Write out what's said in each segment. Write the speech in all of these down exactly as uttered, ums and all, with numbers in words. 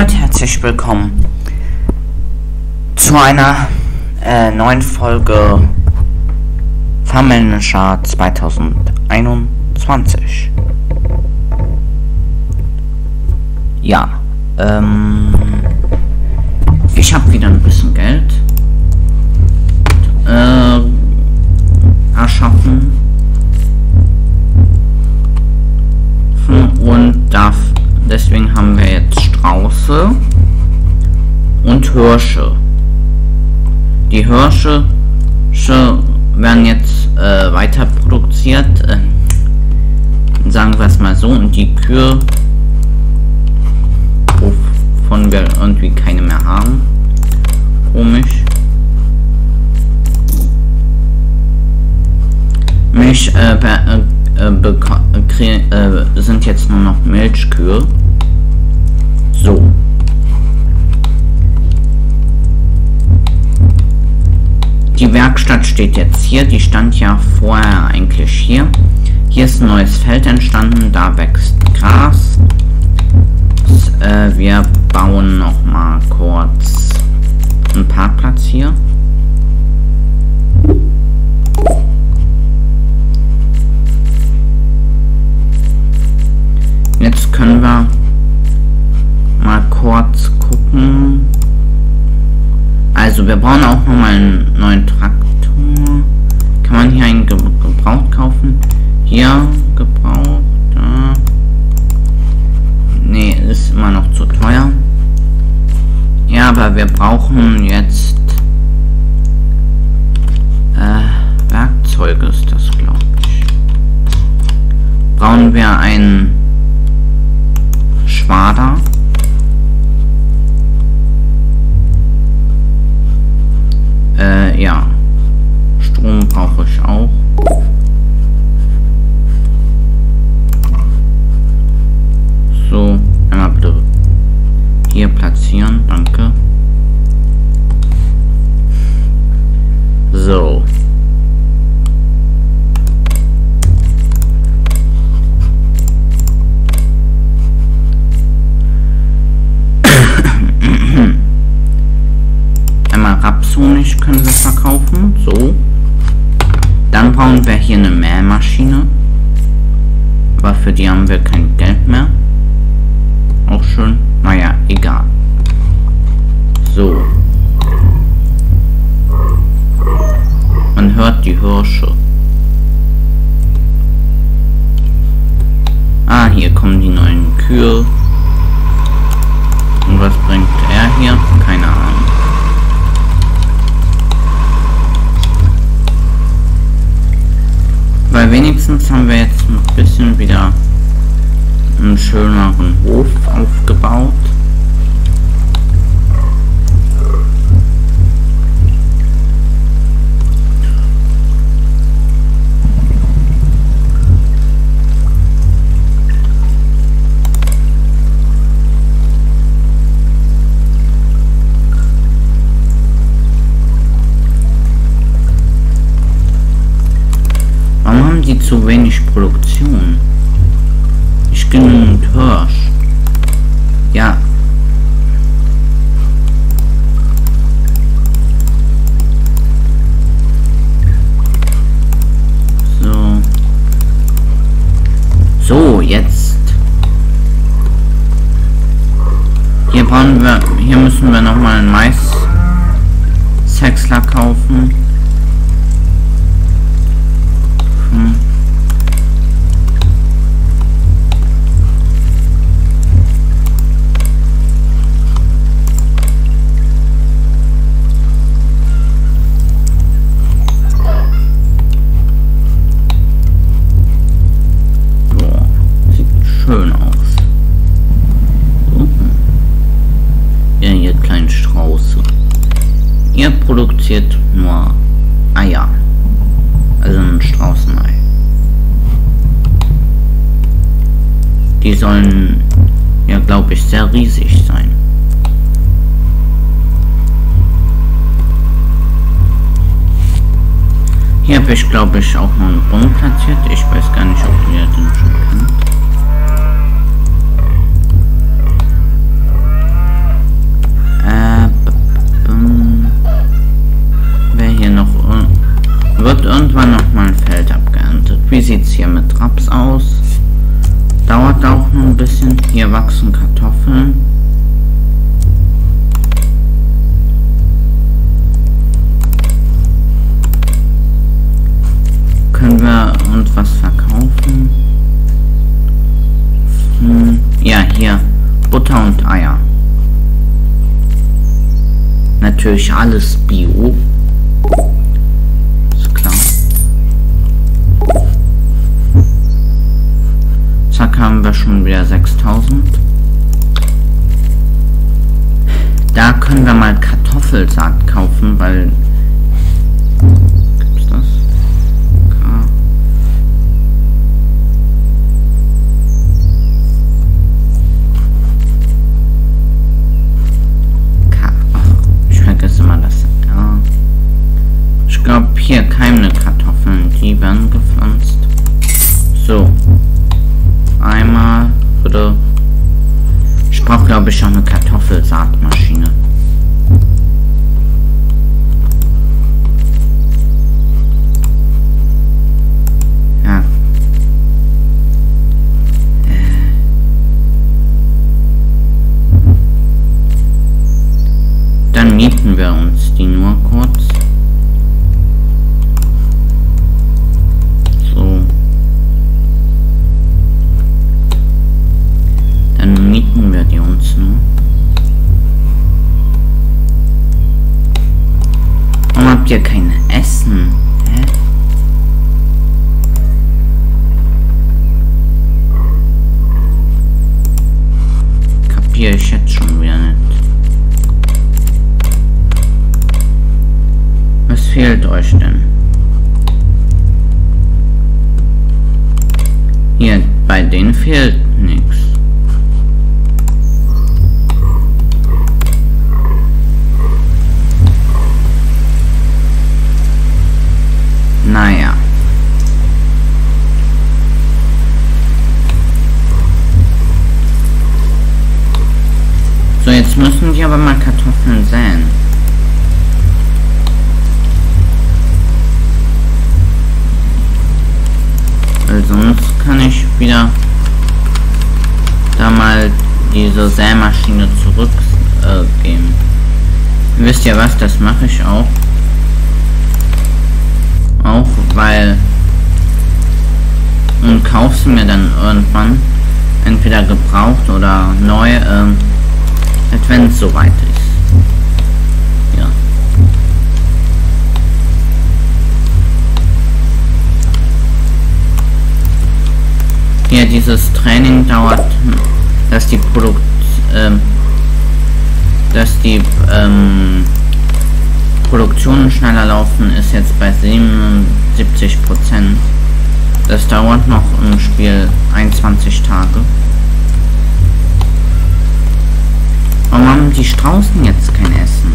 damit herzlich willkommen zu einer äh, neuen Folge Farm Manager zwanzig einundzwanzig. Ja, ähm, ich habe wieder ein bisschen Geld äh, erschaffen und darf, deswegen haben wir jetzt Strauße und Hirsche. Die Hirsche werden jetzt äh, weiter produziert, äh, sagen wir es mal so, und die Kühe, wovon wir irgendwie keine mehr haben. Komisch. Milch äh, äh, äh, äh, sind jetzt nur noch Milchkühe. So. Die Werkstatt steht jetzt hier, die stand ja vorher eigentlich hier. Hier ist ein neues Feld entstanden, da wächst Gras. Das, äh, wir bauen noch mal kurz einen Parkplatz hier. Jetzt können wir mal kurz gucken. Also wir brauchen auch noch mal einen neuen Traktor. Kann man hier einen Ge Gebraucht kaufen? Hier Gebraucht. Da. Nee, ist immer noch zu teuer. Ja, aber wir brauchen jetzt äh, Werkzeuge ist das, glaube ich. Brauchen wir einen Schwader. Äh, ja. Strom brauche ich auch. So, einmal bitte hier platzieren, danke. So. Rapshonig können wir verkaufen, so. Dann brauchen wir hier eine Mähmaschine, aber für die haben wir kein Geld mehr. Auch schön, naja, egal. So. Man hört die Hirsche. Ah, hier kommen die neuen Kühe. Und was bringt er hier? Keine Ahnung. Weil wenigstens haben wir jetzt ein bisschen wieder einen schöneren Hof aufgebaut. Die zu wenig Produktion. Ich genügend Hirsch. Ja. So. So, jetzt. Hier brauchen wir, hier müssen wir noch mal einen Mais-Sechsler kaufen. Schön aus. So. Ja, ihr kleinen Strauße. Ihr produziert nur Eier. Also ein Straußenei. Die sollen ja, glaube ich, sehr riesig sein. Hier habe ich, glaube ich, auch noch einen Brunnen platziert. Ich weiß gar nicht, ob ihr den schon kennt. wie sieht es hier mit Raps aus? Dauert auch noch ein bisschen. Hier wachsen Kartoffeln. Können wir uns was verkaufen? Hm, ja, hier Butter und Eier. Natürlich alles Bio. Ist klar. Zack, haben wir schon wieder sechstausend. Da können wir mal Kartoffelsaat kaufen, weil... Gibt's das? K. K. Ach, ich vergesse mal das. Ja. Ich glaube, hier keimende Kartoffeln, die werden gepflanzt. So. Einmal, bitte. Ich brauche, glaube ich, auch eine Kartoffelsaatmaschine. Ja. Äh. Dann mieten wir uns die nur kurz. So. Dann mieten wir die uns nur. Warum habt ihr kein Essen? Hä? Kapier ich jetzt schon wieder nicht. Was fehlt euch denn? Hier, bei denen fehlt nichts. Naja. So, jetzt müssen die aber mal Kartoffeln säen. Weil sonst kann ich wieder da mal diese Sämaschine zurück äh, geben. Wisst ihr was, das mache ich auch. Auch weil und kauf sie mir dann irgendwann entweder gebraucht oder neu, ähm, wenn es soweit ist. Ja. Hier dieses Training dauert, dass die Produkt, ähm, dass die ähm, Produktionen schneller laufen, ist jetzt bei siebenundsiebzig Prozent. Das dauert noch im Spiel einundzwanzig Tage. Warum haben die Straußen jetzt kein Essen?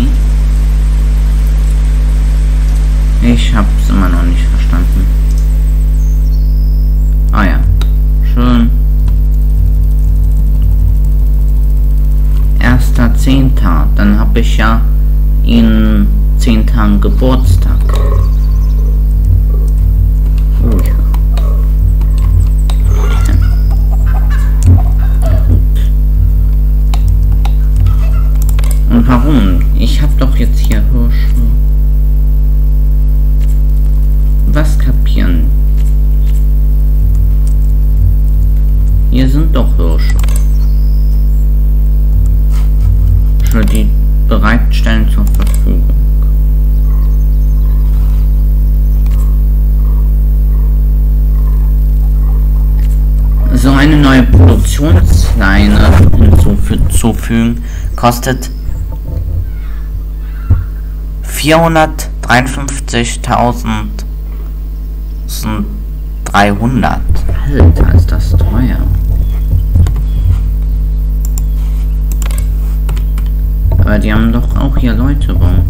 Hm? Ich hab's immer noch nicht verstanden. Ah ja, schön. Erster Zehnter, dann habe ich ja in zehn Tagen Geburtstag. Oh ja. Gut. Und warum? Ich habe doch jetzt hier Hirsche. Was kapieren? Hier sind doch Hirsche. Ich will die bereitstellen zur Verfügung. So eine neue Produktionsleine hinzufügen kostet vierhundertdreiundfünfzigtausenddreihundert. Alter, ist das teuer. Aber die haben doch auch hier Leute bauen.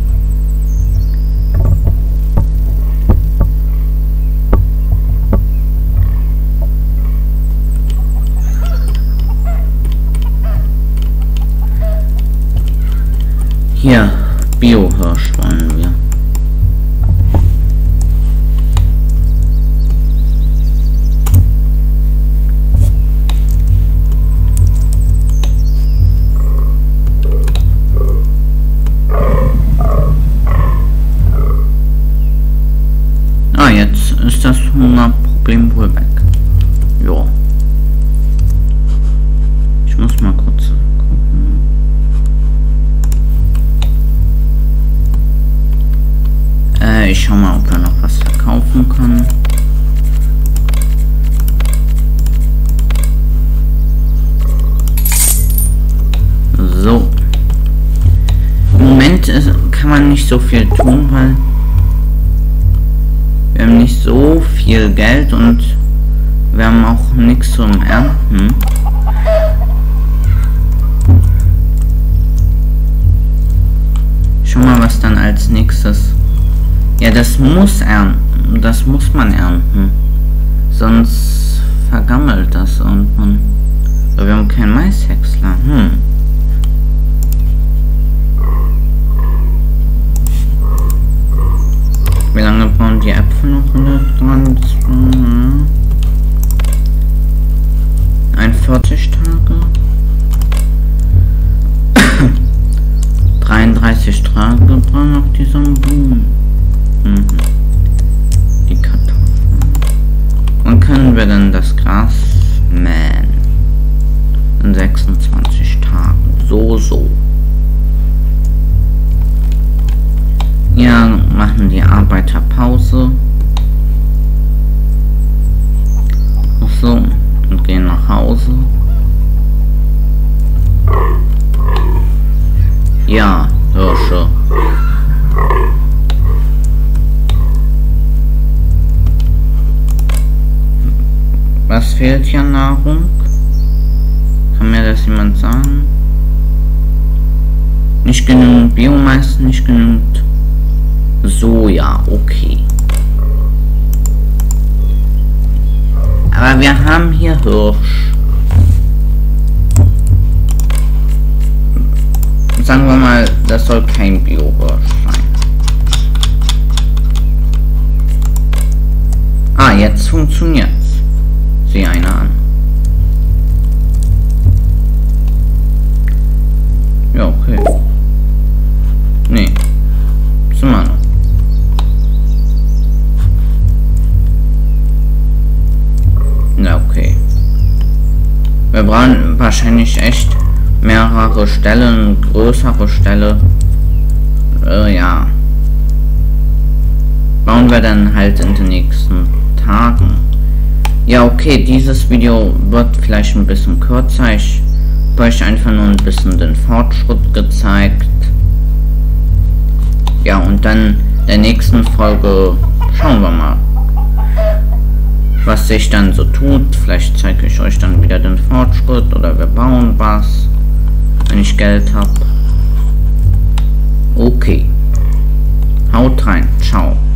Hier, Bio-Hirsch wollen wir. Hungerproblem wohl weg. Ja. Ich muss mal kurz gucken. Äh, ich schau mal, ob er noch was verkaufen kann. So. Im Moment ist, kann man nicht so viel tun, weil wir haben nicht so viel Geld und wir haben auch nichts zum Ernten. Schau mal, was dann als nächstes. Ja, das muss ernten. Das muss man ernten. Sonst vergammelt das irgendwann. Aber wir haben keinen Maishäcksler. Hm. Wie lange brauchen die Äpfel noch dran? einundvierzig Tage. dreiunddreißig Tage brauchen noch diese Blumen. Mhm. Die Kartoffeln. Wann können wir denn das Gras mähen? In sechsundzwanzig Tagen. So, so. Ja, machen die Arbeiter Pause. So, und gehen nach Hause. Ja, Hirsche. Was fehlt hier an Nahrung? Kann mir das jemand sagen? Nicht genügend Biomasse, nicht genügend Soja, okay. Aber wir haben hier Hirsch. Sagen wir mal, das soll kein Bio-Hirsch sein. Ah, jetzt funktioniert's. Sieh einer an. Ja, okay. Nee. Ist immer noch. Ja, okay. Wir brauchen wahrscheinlich echt mehrere Stellen, größere Stelle. Äh, ja. Bauen wir dann halt in den nächsten Tagen. Ja, okay, dieses Video wird vielleicht ein bisschen kürzer. Ich habe euch einfach nur ein bisschen den Fortschritt gezeigt. Ja, und dann in der nächsten Folge schauen wir mal, was sich dann so tut. Vielleicht zeige ich euch dann wieder den Fortschritt oder wir bauen was, wenn ich Geld habe. Okay. Haut rein. Ciao.